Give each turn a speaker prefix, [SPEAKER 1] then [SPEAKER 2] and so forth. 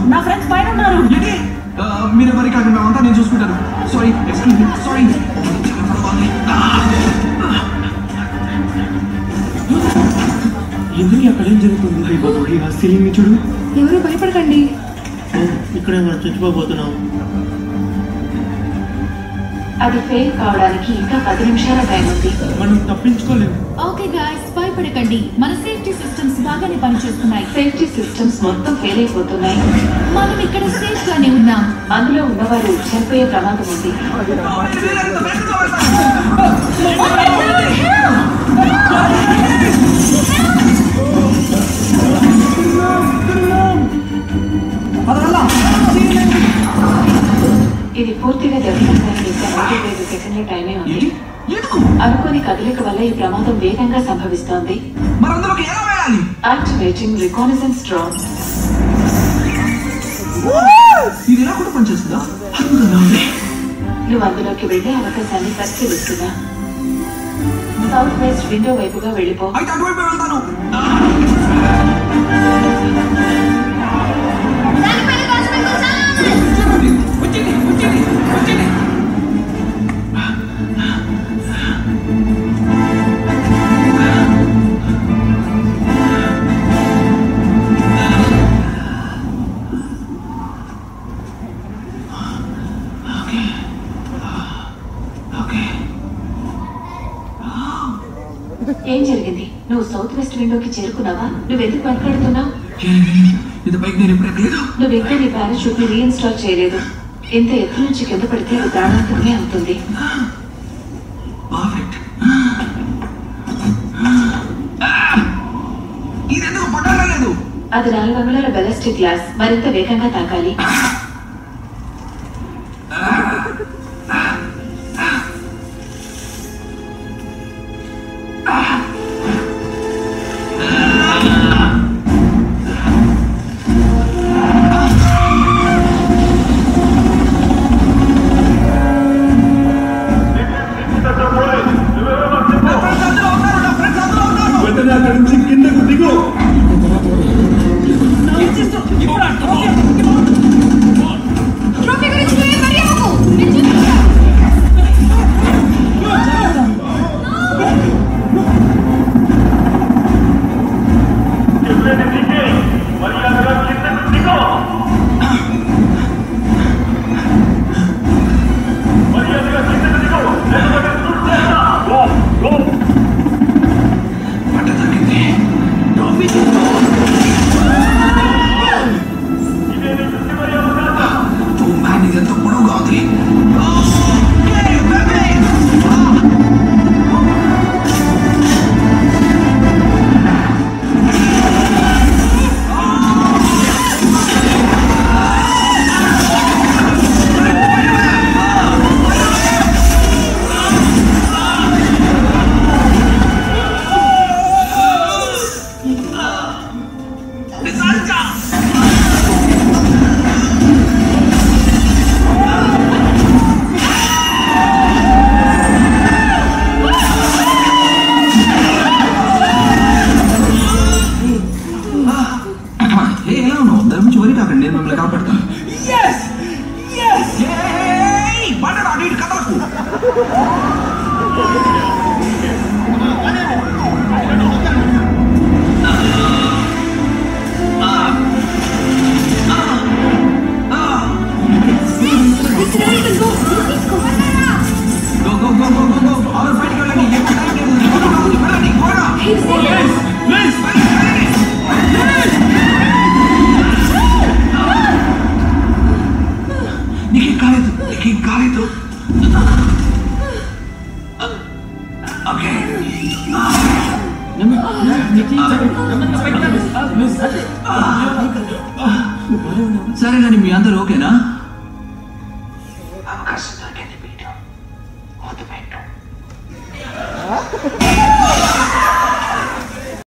[SPEAKER 1] నా ఫ్రెండ్స్ పైన ఉన్నారు.
[SPEAKER 2] మీరు ఎవరి కాదు, మేమంతా నేను చూసుకుంటాను. Sorry, excuse me, sorry. ఎందుకు అక్కడ ఏం జరుగుతుంది? ఆ సీలింగ్ చూడు.
[SPEAKER 3] ఎవరు భయపడకండి.
[SPEAKER 2] ఇక్కడే మనం చచ్చిపోబోతున్నాం.
[SPEAKER 4] అది ఫెయిల్ కావడానికి ఇంకా 10 నిమిషాల టైం ఉంది.
[SPEAKER 2] మనం తప్పించుకోలేము.
[SPEAKER 3] ఓకే గాయ్స్, భయపడకండి. మన సేఫ్టీ సిస్టమ్స్ బాగానే పనిచేస్తున్నాయి.
[SPEAKER 4] సేఫ్టీ సిస్టమ్స్ మొత్తం ఫెయిల్ అయిపోతున్నాయి.
[SPEAKER 3] మనం ఇక్కడ సేఫ్ గానే ఉన్నాం.
[SPEAKER 4] అందులో ఉన్నవారు చనిపోయే ప్రమాదం ఉంది. ఇది పూర్తిగా జరగడానికి ఇంకా 45 సెకండ్ల టైమే ఉంది. అనుకోని కదలిక వల్ల ఈ ప్రమాదం వేగంగా సంభవిస్తోంది. Activating రికానసెన్స్ drone.
[SPEAKER 2] ఇది ఎలా కూడా పనిచేస్తుందా?
[SPEAKER 4] నువ్వు అందులోకి వెళ్లే అవకాశాన్ని పరిశీలిస్తున్నా. సౌత్ వెస్ట్ విండో వైపుగా వెళ్ళిపో. ఏం జరిగింది? నువ్వు సౌత్ వెస్ట్ విండోకి చేరుకున్నావా? నువ్వెందుకు మాట్లాడుతున్నావు? నువ్వు ఇంకా నీ పారాషూట్ ని రీఇన్స్టాల్ చేయలేదు. ఇంత ఎత్తు నుంచి కింద పడితే అది ప్రాణాంతకమే అవుతుంది. అది 4 అంగుళాల బెలస్టిక్ గ్లాస్. మరింత వేగంగా తాకాలి.
[SPEAKER 2] కిందకు దిగు. సరే కానీ మీ అందరూ ఓకేనా?